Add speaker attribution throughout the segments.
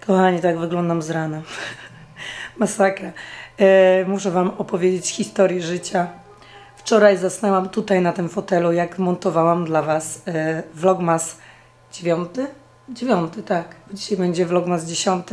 Speaker 1: Kochani, tak wyglądam z rana. Masakra. Muszę wam opowiedzieć historię życia. Wczoraj zasnęłam tutaj na tym fotelu, jak montowałam dla was vlogmas 9? 9, tak. Dzisiaj będzie vlogmas 10.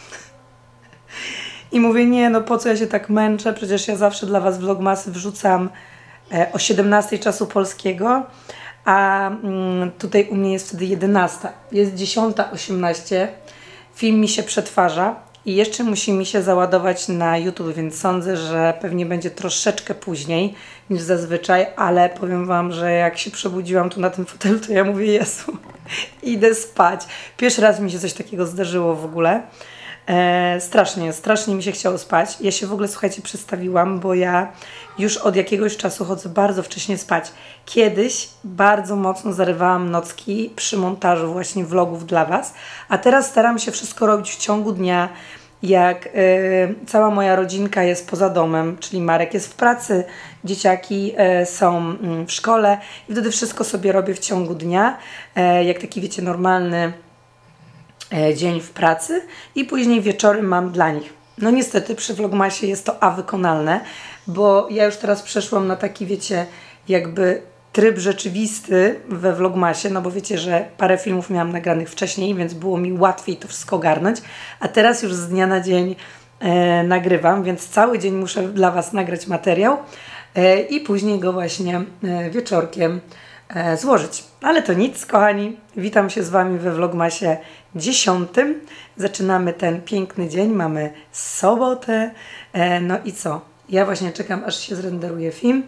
Speaker 1: I mówię, nie, no po co ja się tak męczę? Przecież ja zawsze dla was vlogmasy wrzucam o 17 czasu polskiego, a tutaj u mnie jest wtedy 11. Jest 10:18. Film mi się przetwarza i jeszcze musi mi się załadować na YouTube, więc sądzę, że pewnie będzie troszeczkę później niż zazwyczaj, ale powiem wam, że jak się przebudziłam tu na tym fotelu, to ja mówię, Jezu, idę spać. Pierwszy raz mi się coś takiego zdarzyło w ogóle. Strasznie mi się chciało spać. Ja się w ogóle, słuchajcie, przestawiłam, bo ja już od jakiegoś czasu chodzę bardzo wcześnie spać. Kiedyś bardzo mocno zarywałam nocki przy montażu właśnie vlogów dla was, a teraz staram się wszystko robić w ciągu dnia, jak cała moja rodzinka jest poza domem, czyli Marek jest w pracy, dzieciaki są w szkole i wtedy wszystko sobie robię w ciągu dnia, jak taki, wiecie, normalny dzień w pracy i później wieczory mam dla nich. No niestety przy vlogmasie jest to wykonalne, bo ja już teraz przeszłam na taki, wiecie, jakby tryb rzeczywisty we vlogmasie, no bo wiecie, że parę filmów miałam nagranych wcześniej, więc było mi łatwiej to wszystko ogarnąć, a teraz już z dnia na dzień nagrywam, więc cały dzień muszę dla was nagrać materiał i później go właśnie wieczorkiem złożyć. Ale to nic, kochani. Witam się z wami we vlogmasie 10. Zaczynamy ten piękny dzień. Mamy sobotę. No i co? Ja właśnie czekam, aż się zrenderuje film.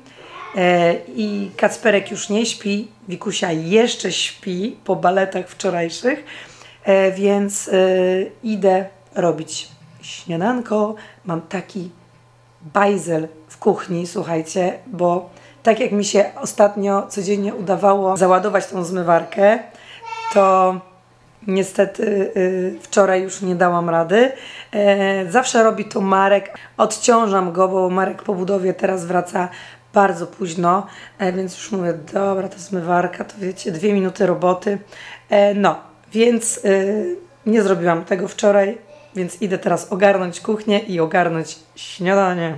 Speaker 1: I Kacperek już nie śpi. Wikusia jeszcze śpi po baletach wczorajszych. Więc idę robić śniadanko. Mam taki bajzel w kuchni, słuchajcie, bo tak jak mi się ostatnio codziennie udawało załadować tą zmywarkę, to niestety wczoraj już nie dałam rady. Zawsze robi to Marek. Odciążam go, bo Marek po budowie teraz wraca bardzo późno, więc już mówię, dobra, to zmywarka, to wiecie, 2 minuty roboty. No, więc nie zrobiłam tego wczoraj, więc idę teraz ogarnąć kuchnię i ogarnąć śniadanie.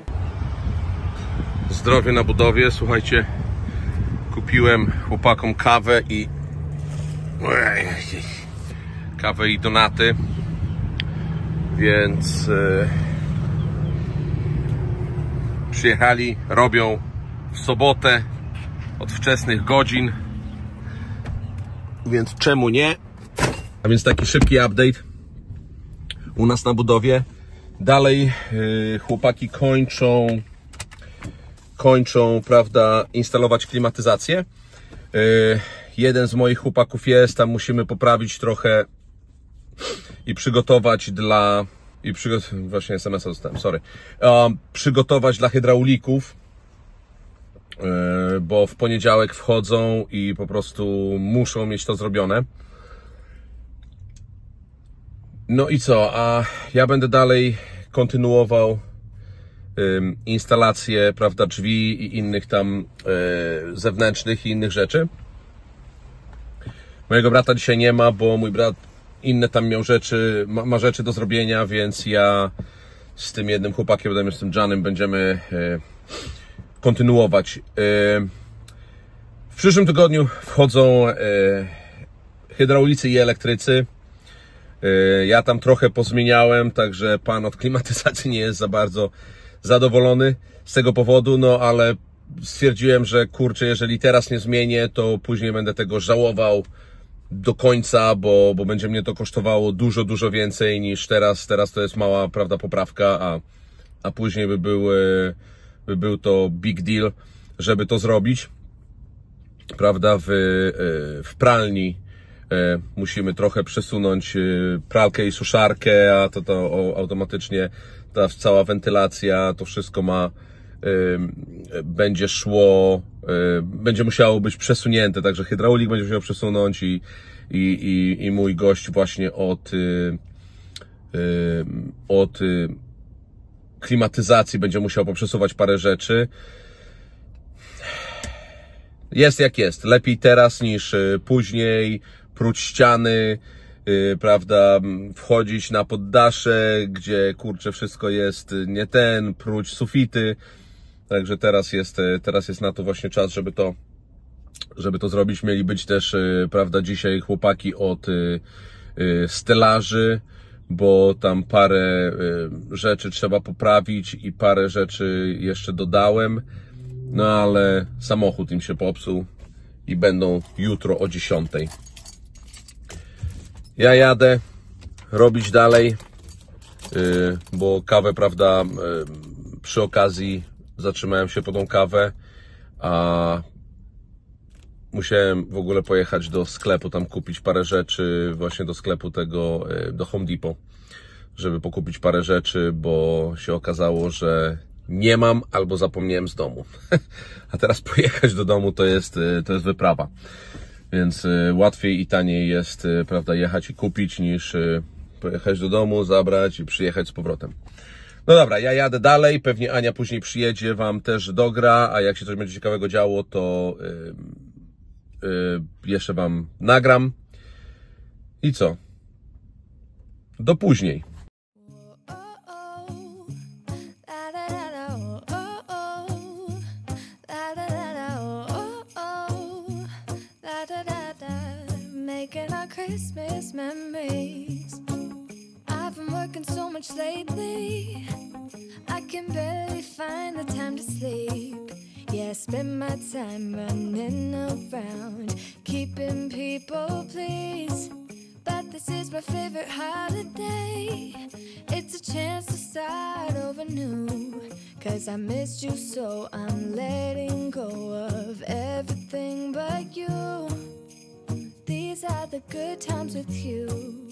Speaker 2: Zdrowie na budowie, słuchajcie, kupiłem chłopakom kawę i donaty, więc przyjechali, robią w sobotę od wczesnych godzin, więc czemu nie? A więc taki szybki update u nas na budowie. Dalej chłopaki kończą, prawda, instalować klimatyzację. Jeden z moich chłopaków jest, tam musimy poprawić trochę i przygotować dla... Właśnie SMS-a dostałem, sorry. Przygotować dla hydraulików, bo w poniedziałek wchodzą i po prostu muszą mieć to zrobione. No i co? A ja będę dalej kontynuował instalacje, prawda, drzwi i innych tam zewnętrznych i innych rzeczy. Mojego brata dzisiaj nie ma, bo mój brat inne tam miał rzeczy, ma rzeczy do zrobienia, więc ja z tym jednym chłopakiem, z tym Janem, będziemy kontynuować. W przyszłym tygodniu wchodzą hydraulicy i elektrycy. Ja tam trochę pozmieniałem, także pan od klimatyzacji nie jest za bardzo zadowolony z tego powodu, no ale stwierdziłem, że kurczę, jeżeli teraz nie zmienię, to później będę tego żałował do końca, bo będzie mnie to kosztowało dużo więcej niż teraz. Teraz to jest mała, prawda, poprawka, a później by był to big deal, żeby to zrobić. Prawda, w pralni musimy trochę przesunąć pralkę i suszarkę, a to automatycznie ta cała wentylacja, to wszystko będzie szło, będzie musiało być przesunięte, także hydraulik będzie musiał przesunąć i mój gość właśnie od klimatyzacji będzie musiał poprzesuwać parę rzeczy. Jest jak jest, lepiej teraz niż później, próć ściany, prawda, wchodzić na poddasze, gdzie kurczę wszystko jest nie ten, próć sufity. Także teraz jest na to właśnie czas, żeby to zrobić. Mieli być też, prawda, dzisiaj chłopaki od stelaży, bo tam parę rzeczy trzeba poprawić i parę rzeczy jeszcze dodałem. No ale samochód im się popsuł i będą jutro o 10. Ja jadę robić dalej, bo kawę, prawda, przy okazji zatrzymałem się po tą kawę, a musiałem w ogóle pojechać do sklepu, tam kupić parę rzeczy, właśnie do sklepu tego, do Home Depot, żeby pokupić parę rzeczy, bo się okazało, że nie mam albo zapomniałem z domu. A teraz pojechać do domu to jest wyprawa. Więc łatwiej i taniej jest, prawda, jechać i kupić, niż pojechać do domu, zabrać i przyjechać z powrotem. No dobra, ja jadę dalej, pewnie Ania później przyjedzie, Wam też dogra, a jak się coś będzie ciekawego działo, to jeszcze Wam nagram. I co? Do później.
Speaker 3: Making our Christmas memories. I've been working so much lately, I can barely find the time to sleep. Yeah, I spend my time running around, keeping people pleased. But this is my favorite holiday. It's a chance to start over new, 'cause I missed you so I'm letting go of everything but you. These are the good times with you.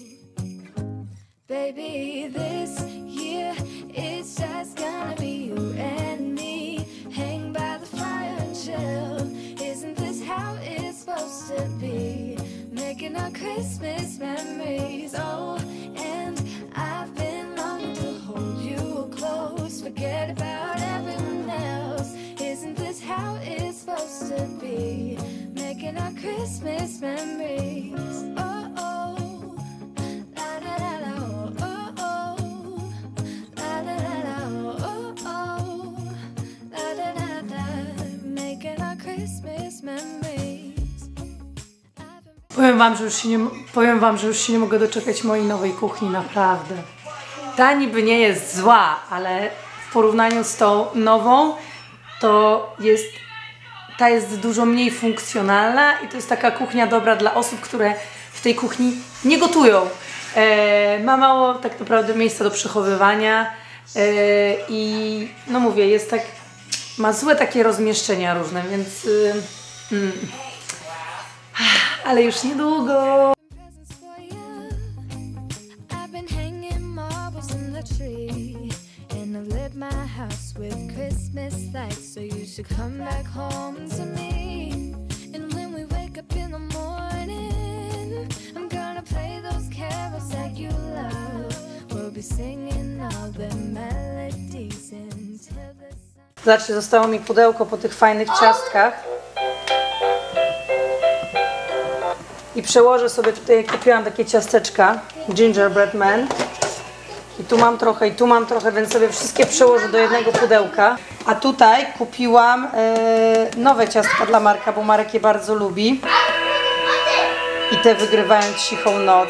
Speaker 3: Baby, this year it's just gonna be you and me. Hang by the fire and chill. Isn't this how it's supposed to be? Making our Christmas memories. Oh, and I've been longing to hold you close. Forget about everyone else. Isn't this how it's supposed to be? Making our Christmas memories. Oh, oh, la la la la, oh, oh, la la la la, oh, oh, la la la la. Making our Christmas memories.
Speaker 1: Powiem wam, że już się nie mogę doczekać mojej nowej kuchni, naprawdę. Ta niby nie jest zła, ale w porównaniu z tą nową, to ta jest dużo mniej funkcjonalna i to jest taka kuchnia dobra dla osób, które w tej kuchni nie gotują. Ma mało tak naprawdę miejsca do przechowywania i no mówię, jest tak, ma złe takie rozmieszczenia różne, więc ale już niedługo.
Speaker 3: My house with Christmas lights, so you should come back home to me. And when we wake up in the morning, I'm gonna play those carols that you love. We'll be singing all the melodies until the sun.
Speaker 1: Zobaczcie, zostało mi pudełko po tych fajnych ciastkach. I przełożę sobie tutaj, kupiłam takie ciasteczka Gingerbread Man. I tu mam trochę, i tu mam trochę, więc sobie wszystkie przełożę do jednego pudełka. A tutaj kupiłam nowe ciastka dla Marka, bo Marek je bardzo lubi. I te wygrywają cichą noc.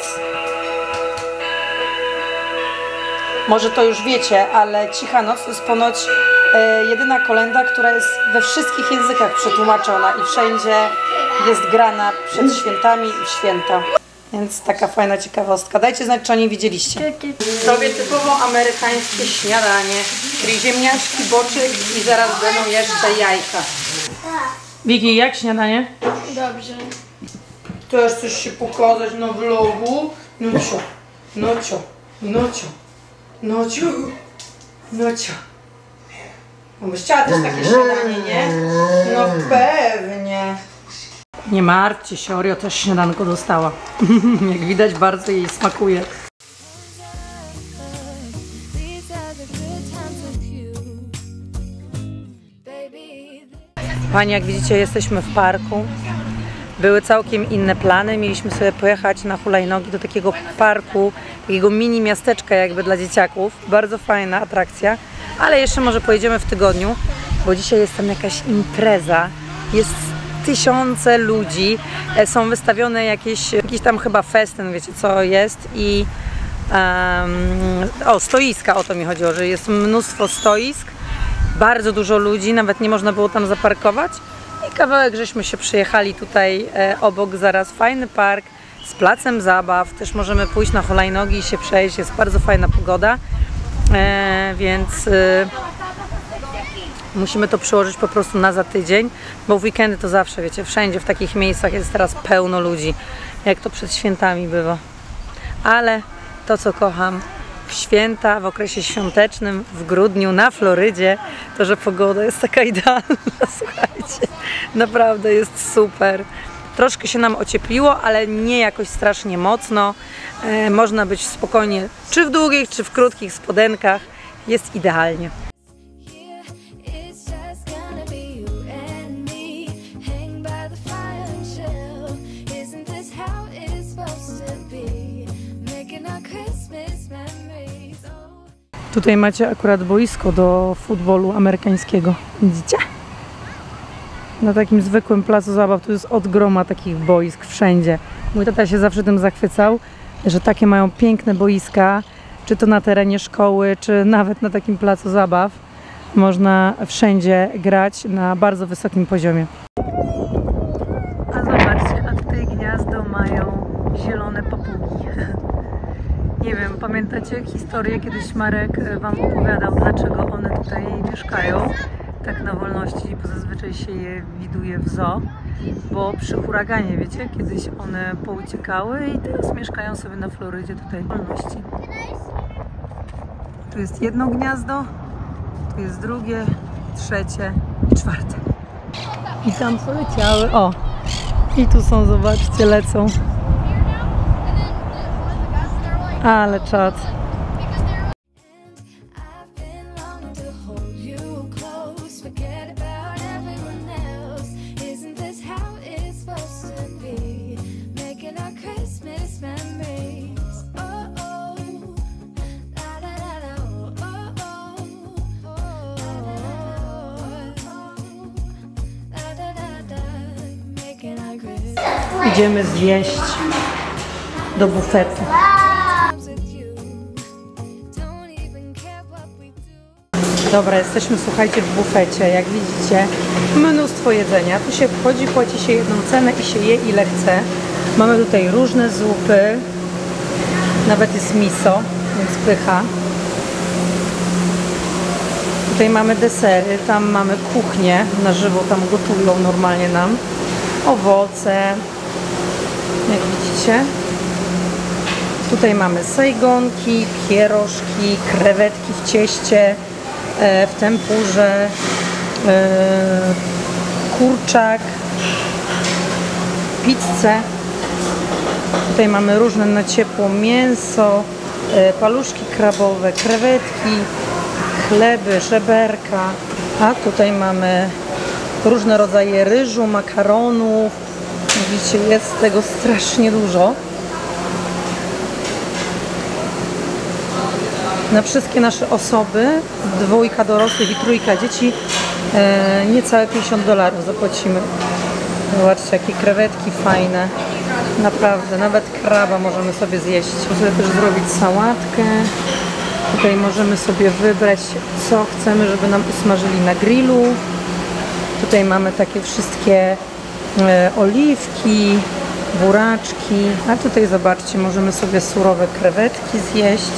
Speaker 1: Może to już wiecie, ale Cicha Noc to jest ponoć jedyna kolęda, która jest we wszystkich językach przetłumaczona i wszędzie jest grana przed świętami i w święta. Więc taka fajna ciekawostka. Dajcie znać, czy o niej widzieliście. Robię typowo amerykańskie śniadanie, czyli ziemniaczki, boczek i zaraz będą jeszcze jajka. Wiki, jak śniadanie?
Speaker 3: Dobrze.
Speaker 1: Też chcesz się pokazać na vlogu? Nocio, nocio, nocio, nocio, nocio. No byś chciała też takie śniadanie, nie? No pewnie. Nie martwcie się, Oreo też śniadanko dostała. Jak widać, bardzo jej smakuje. Pani, jak widzicie, jesteśmy w parku. były całkiem inne plany. Mieliśmy sobie pojechać na hulajnogi do takiego parku, takiego mini miasteczka jakby dla dzieciaków. Bardzo fajna atrakcja, ale jeszcze może pojedziemy w tygodniu, bo dzisiaj jest tam jakaś impreza. Jest tysiące ludzi, są wystawione jakiś tam chyba festyn, wiecie co jest i stoiska, o to mi chodziło, że jest mnóstwo stoisk, bardzo dużo ludzi, nawet nie można było tam zaparkować i kawałek żeśmy się przyjechali tutaj obok, zaraz fajny park z placem zabaw, też możemy pójść na hulajnogi i się przejść, jest bardzo fajna pogoda, więc musimy to przełożyć po prostu na za tydzień, bo w weekendy to zawsze, wiecie, wszędzie w takich miejscach jest teraz pełno ludzi, jak to przed świętami bywa. Ale to, co kocham w święta, w okresie świątecznym, w grudniu na Florydzie, to, że pogoda jest taka idealna, słuchajcie, naprawdę jest super. Troszkę się nam ociepliło, ale nie jakoś strasznie mocno. Można być spokojnie, czy w długich, czy w krótkich spodenkach, jest idealnie. Tutaj macie akurat boisko do futbolu amerykańskiego. Widzicie? Na takim zwykłym placu zabaw tu jest od groma takich boisk wszędzie. Mój tata się zawsze tym zachwycał, że takie mają piękne boiska, czy to na terenie szkoły, czy nawet na takim placu zabaw. Można wszędzie grać na bardzo wysokim poziomie. A zobaczcie, a tutaj gniazdo mają zielone papugi. Nie wiem, pamiętacie historię? Kiedyś Marek wam opowiadał, dlaczego one tutaj mieszkają tak na wolności, bo zazwyczaj się je widuje w zoo, bo przy huraganie, wiecie, kiedyś one pouciekały i teraz mieszkają sobie na Florydzie tutaj w wolności. Tu jest jedno gniazdo, tu jest drugie, trzecie i czwarte. I tam poleciały, o! I tu są, zobaczcie, lecą. Ale czad. Idziemy zjeść do bufetu. Dobra, jesteśmy, słuchajcie, w bufecie. Jak widzicie, mnóstwo jedzenia. Tu się wchodzi, płaci się jedną cenę i się je ile chce. Mamy tutaj różne zupy. Nawet jest miso, więc pycha. Tutaj mamy desery, tam mamy kuchnię na żywo, tam gotują normalnie nam. Owoce, jak widzicie. Tutaj mamy sajgonki, pierożki, krewetki w cieście, w tempurze, kurczak, pizzę. Tutaj mamy różne na ciepło mięso, paluszki krabowe, krewetki, chleby, żeberka. A tutaj mamy różne rodzaje ryżu, makaronów. Widzicie, jest tego strasznie dużo. Na wszystkie nasze osoby, 2 dorosłych i 3 dzieci, niecałe $50 zapłacimy. Zobaczcie, jakie krewetki fajne. Naprawdę, nawet kraba możemy sobie zjeść. Możemy też zrobić sałatkę. Tutaj możemy sobie wybrać, co chcemy, żeby nam usmażyli na grillu. Tutaj mamy takie wszystkie oliwki, buraczki. A tutaj zobaczcie, możemy sobie surowe krewetki zjeść.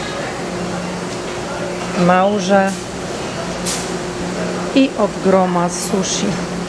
Speaker 1: Małże i od groma sushi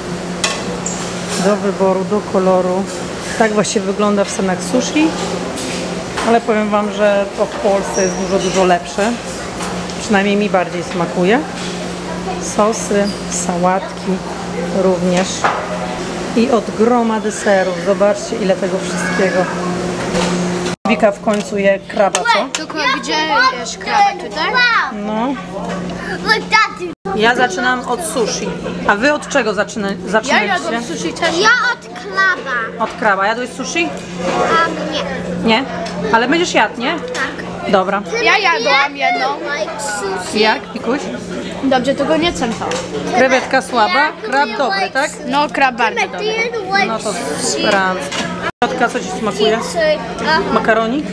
Speaker 1: do wyboru, do koloru. Tak właśnie wygląda w Stanach sushi, ale powiem wam, że to w Polsce jest dużo lepsze, przynajmniej mi bardziej smakuje. Sosy, sałatki również i od groma deserów. Zobaczcie, ile tego wszystkiego. Wika w końcu je kraba, co?
Speaker 4: Tylko gdzie jesz krabę? Tutaj?
Speaker 1: No. Ja zaczynam od sushi. A wy od czego zaczynacie?
Speaker 4: Ja jadłam sushi też.
Speaker 5: Ja od
Speaker 3: kraba.
Speaker 1: Od kraba. Jadłeś sushi?
Speaker 3: Nie.
Speaker 1: Nie? Ale będziesz jadł, nie?
Speaker 3: Tak.
Speaker 1: Dobra.
Speaker 4: Ja jadłam jedną.
Speaker 3: Like sushi.
Speaker 1: Jak, Pikuś?
Speaker 4: Dobrze, tego nie centrał.
Speaker 1: Krewetka słaba, krab dobry, tak?
Speaker 4: No, krab bardzo dobry.
Speaker 1: No to superancko. Środka, co ci smakuje? Makaronik?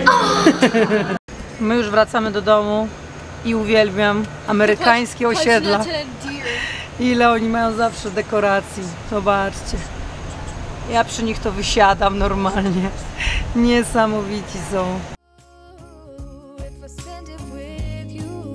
Speaker 1: My już wracamy do domu i uwielbiam amerykańskie osiedla. Ile oni mają zawsze dekoracji. Zobaczcie. Ja przy nich to wysiadam normalnie. Niesamowici są.
Speaker 3: If I spend it with you,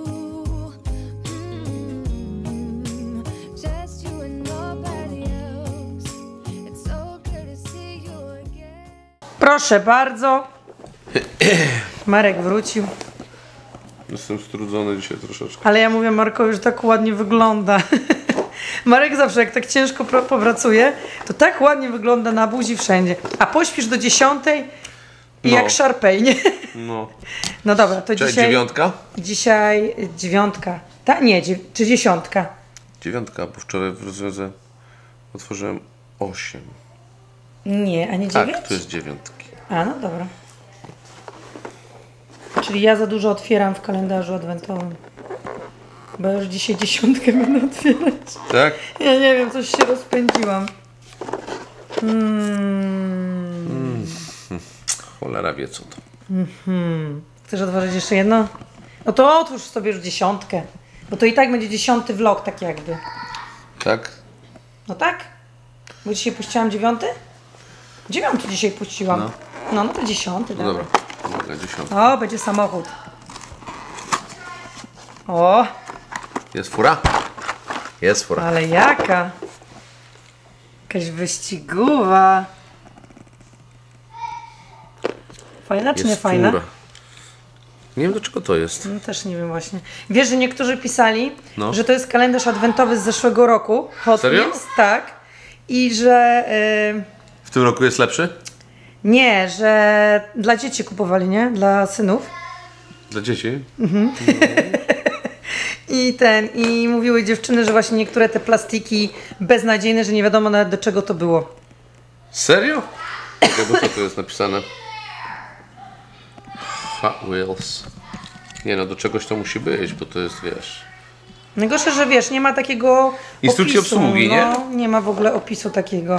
Speaker 3: just you and nobody else. It's so good to see you again.
Speaker 1: Proszę bardzo. Marek wrócił.
Speaker 2: Jestem strudzony dzisiaj troszeczkę.
Speaker 1: Ale ja mówię Markowi, że tak ładnie wygląda. Marek zawsze jak tak ciężko popracuje, to tak ładnie wygląda na buzi wszędzie. A pośpisz do 10 i
Speaker 2: No.
Speaker 1: jak szarpej, nie?
Speaker 2: No.
Speaker 1: No dobra, to
Speaker 2: Cześć,
Speaker 1: dzisiaj...
Speaker 2: 9?
Speaker 1: Dzisiaj 9. Nie, czy 10.
Speaker 2: 9, bo wczoraj w rozwiązę otworzyłem 8.
Speaker 1: Nie, a nie 9?
Speaker 2: Tak, tu jest 9.
Speaker 1: A, no dobra. Czyli ja za dużo otwieram w kalendarzu adwentowym. Bo już dzisiaj 10 będę otwierać.
Speaker 2: Tak?
Speaker 1: Ja nie wiem, coś się rozpędziłam.
Speaker 2: Cholera wie co to.
Speaker 1: Chcesz otworzyć jeszcze jedno? No to otwórz sobie już 10. Bo to i tak będzie 10 vlog, tak jakby.
Speaker 2: Tak?
Speaker 1: No tak? Bo dzisiaj puściłam 9? 9 dzisiaj puściłam. No to 10.
Speaker 2: No dobra. Uwaga, 10.
Speaker 1: O, będzie samochód. O,
Speaker 2: Jest fura? Jest fura.
Speaker 1: ale jaka? Jakaś wyścigowa. Fajna czy nie
Speaker 2: Jest
Speaker 1: fajna?
Speaker 2: fura. Nie wiem do czego to jest.
Speaker 1: No też nie wiem właśnie. Wiesz, że niektórzy pisali,
Speaker 2: No.
Speaker 1: że to jest kalendarz adwentowy z zeszłego roku. Hot
Speaker 2: Serio?
Speaker 1: Wheels, tak. I że...
Speaker 2: W tym roku jest lepszy?
Speaker 1: nie, że dla dzieci kupowali, nie? Dla synów.
Speaker 2: Dla dzieci?
Speaker 1: I mówiły dziewczyny, że właśnie niektóre te plastiki beznadziejne, że nie wiadomo nawet do czego to było.
Speaker 2: Serio? Bo co tu jest napisane? Hot Wheels. Nie no, do czegoś to musi być, bo to jest, wiesz...
Speaker 1: Najgorsze, że wiesz, nie ma takiego
Speaker 2: Instrukcji
Speaker 1: opisu.
Speaker 2: obsługi, nie?
Speaker 1: No, nie ma w ogóle opisu takiego.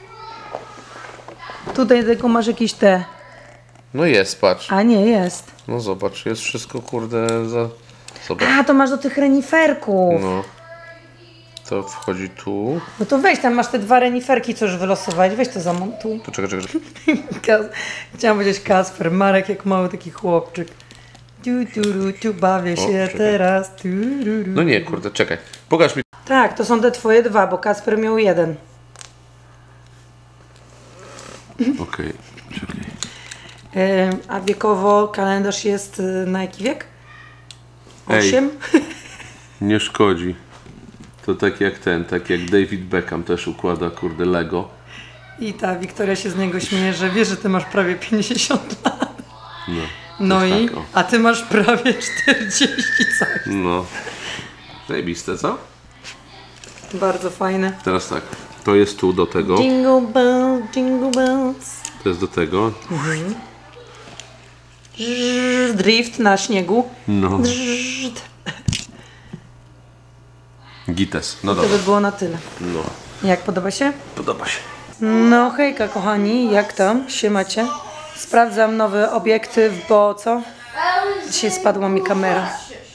Speaker 1: Tutaj tylko masz jakieś te...
Speaker 2: No jest, patrz.
Speaker 1: A nie, jest.
Speaker 2: No zobacz, jest wszystko kurde za... Zobacz.
Speaker 1: A, to masz do tych reniferków.
Speaker 2: No. To wchodzi tu.
Speaker 1: No to weź, tam masz te 2 reniferki, co już wylosowałeś. Weź to zamontuj.
Speaker 2: To czekaj.
Speaker 1: Chciałam powiedzieć Kasper, Marek jak mały taki chłopczyk. Tu, bawię się
Speaker 2: czekaj.
Speaker 1: teraz.
Speaker 2: No nie, kurde, czekaj. Pokaż mi.
Speaker 1: Tak, to są te twoje 2, bo Kasper miał 1.
Speaker 2: Okej, czekaj.
Speaker 1: A wiekowo kalendarz jest na jaki wiek?
Speaker 2: Ej.
Speaker 1: 8?
Speaker 2: Nie szkodzi. To tak jak David Beckham też układa, kurde, Lego.
Speaker 1: I ta Wiktoria się z niego śmieje, że wie, że ty masz prawie 50 lat.
Speaker 2: No.
Speaker 1: No
Speaker 2: to
Speaker 1: i,
Speaker 2: tak, o.
Speaker 1: a ty masz prawie 40 coś.
Speaker 2: No. Zajebiste, co?
Speaker 1: Bardzo fajne.
Speaker 2: Teraz tak. To jest tu do tego.
Speaker 1: Jingle bells, jingle bells.
Speaker 2: To jest do tego.
Speaker 1: Drift na śniegu.
Speaker 2: No.
Speaker 1: Drzt.
Speaker 2: Gites. No
Speaker 1: To
Speaker 2: dobra.
Speaker 1: by było na tyle.
Speaker 2: No.
Speaker 1: Jak podoba się?
Speaker 2: Podoba się.
Speaker 1: No hejka kochani, jak tam się macie? Sprawdzam nowy obiektyw, bo co? Dzisiaj spadła mi kamera.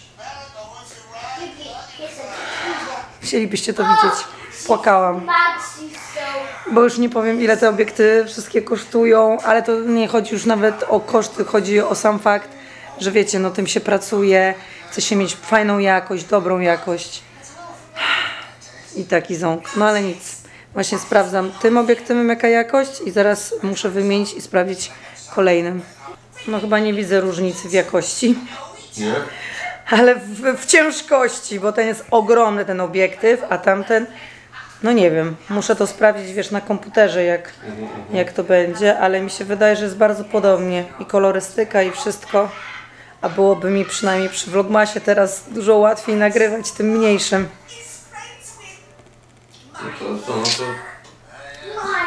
Speaker 1: Chcielibyście to widzieć. Płakałam. Bo już nie powiem ile te obiektywy wszystkie kosztują, ale to nie chodzi już nawet o koszty, chodzi o sam fakt, że wiecie, no tym się pracuje, chce się mieć fajną jakość, dobrą jakość. I taki ząg. No ale nic. Właśnie sprawdzam tym obiektywem jaka jakość i zaraz muszę wymienić i sprawdzić kolejnym. No chyba nie widzę różnicy w jakości.
Speaker 2: Nie?
Speaker 1: Ale w ciężkości, bo ten jest ogromny ten obiektyw, a tamten, no nie wiem, muszę to sprawdzić, wiesz, na komputerze jak to będzie, ale mi się wydaje, że jest bardzo podobnie i kolorystyka i wszystko, a byłoby mi przynajmniej przy Vlogmasie teraz dużo łatwiej nagrywać tym mniejszym.
Speaker 2: No to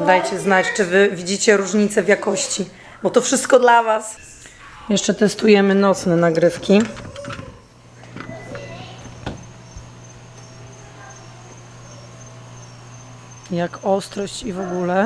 Speaker 1: Dajcie znać, czy wy widzicie różnicę w jakości, bo to wszystko dla was. Jeszcze testujemy nocne nagrywki. Jak ostrość i w ogóle.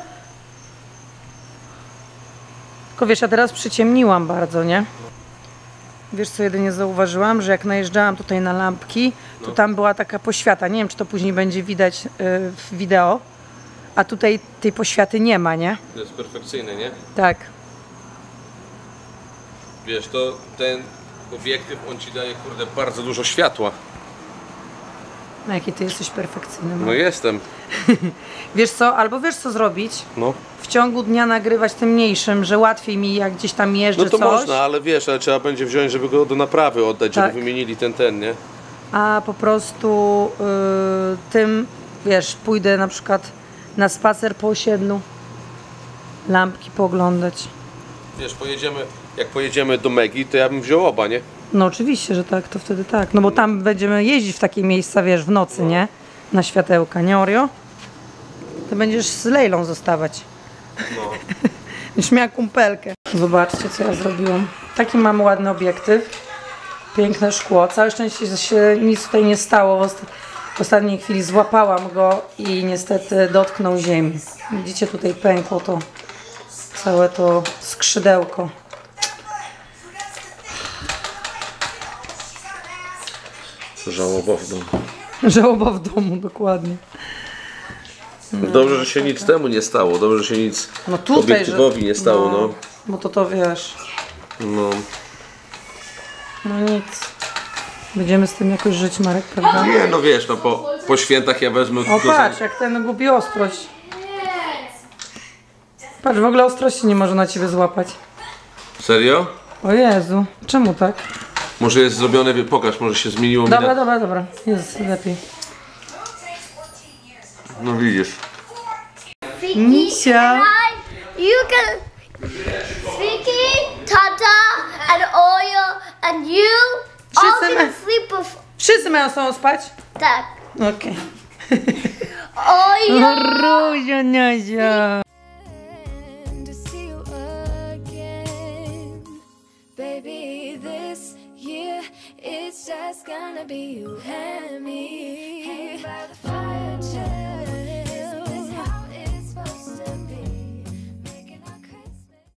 Speaker 1: Tylko wiesz, ja teraz przyciemniłam bardzo, nie? Wiesz co, jedynie zauważyłam, że jak najeżdżałam tutaj na lampki, to tam była taka poświata. Nie wiem, czy to później będzie widać w wideo. A tutaj tej poświaty nie ma, nie?
Speaker 2: To jest perfekcyjne, nie?
Speaker 1: Tak.
Speaker 2: Wiesz, to ten obiektyw, on ci daje, kurde, bardzo dużo światła.
Speaker 1: No jaki ty jesteś perfekcyjny.
Speaker 2: No jestem.
Speaker 1: Wiesz co, albo wiesz co zrobić?
Speaker 2: No.
Speaker 1: W ciągu dnia nagrywać tym mniejszym, że łatwiej mi jak gdzieś tam jeżdżę
Speaker 2: No to
Speaker 1: coś.
Speaker 2: można, ale wiesz, ale trzeba będzie wziąć, żeby go do naprawy oddać,
Speaker 1: Tak.
Speaker 2: żeby wymienili ten, nie?
Speaker 1: A po prostu tym, wiesz, pójdę na przykład na spacer po osiedlu. Lampki pooglądać.
Speaker 2: Wiesz, jak pojedziemy do Megi, to ja bym wziął oba, nie?
Speaker 1: No oczywiście, że tak, to wtedy tak. No bo tam będziemy jeździć w takie miejsca, wiesz, w nocy, nie? Na światełka, nie Oreo? To będziesz z Lejlą zostawać.
Speaker 2: No.
Speaker 1: Już miała kumpelkę. Zobaczcie, co ja zrobiłam. Taki mam ładny obiektyw. Piękne szkło. Całe szczęście, że się nic tutaj nie stało. W ostatniej chwili złapałam go i niestety dotknął ziemi. Widzicie, tutaj pękło to całe to skrzydełko.
Speaker 2: Żałoba w domu.
Speaker 1: Żałoba w domu, dokładnie.
Speaker 2: Dobrze, że się nic temu nie stało. Dobrze, że się nic obiektywowi nie stało, no.
Speaker 1: Bo to wiesz.
Speaker 2: No.
Speaker 1: No nic. Będziemy z tym jakoś żyć, Marek, prawda?
Speaker 2: Nie, no wiesz, no po świętach ja wezmę...
Speaker 1: O patrz, jak ten gubi ostrość. Patrz, w ogóle ostrości nie może na ciebie złapać.
Speaker 2: Serio?
Speaker 1: O Jezu, czemu tak?
Speaker 2: Może jest zrobione, pokaż, może się zmieniło mi
Speaker 1: Dobra. Jest lepiej.
Speaker 2: No widzisz.
Speaker 1: Misia.
Speaker 5: You can Vicky, Tata, and Oreo, and you all
Speaker 1: Wszyscy
Speaker 5: can
Speaker 1: ma-
Speaker 5: sleep with
Speaker 1: Wszyscy mają z tobą spać?
Speaker 5: that.
Speaker 1: Okej.
Speaker 5: Oreo.
Speaker 1: Ruzia, Niazia.
Speaker 3: To see you again, baby. This year it's just gonna be you and me. Hanging by the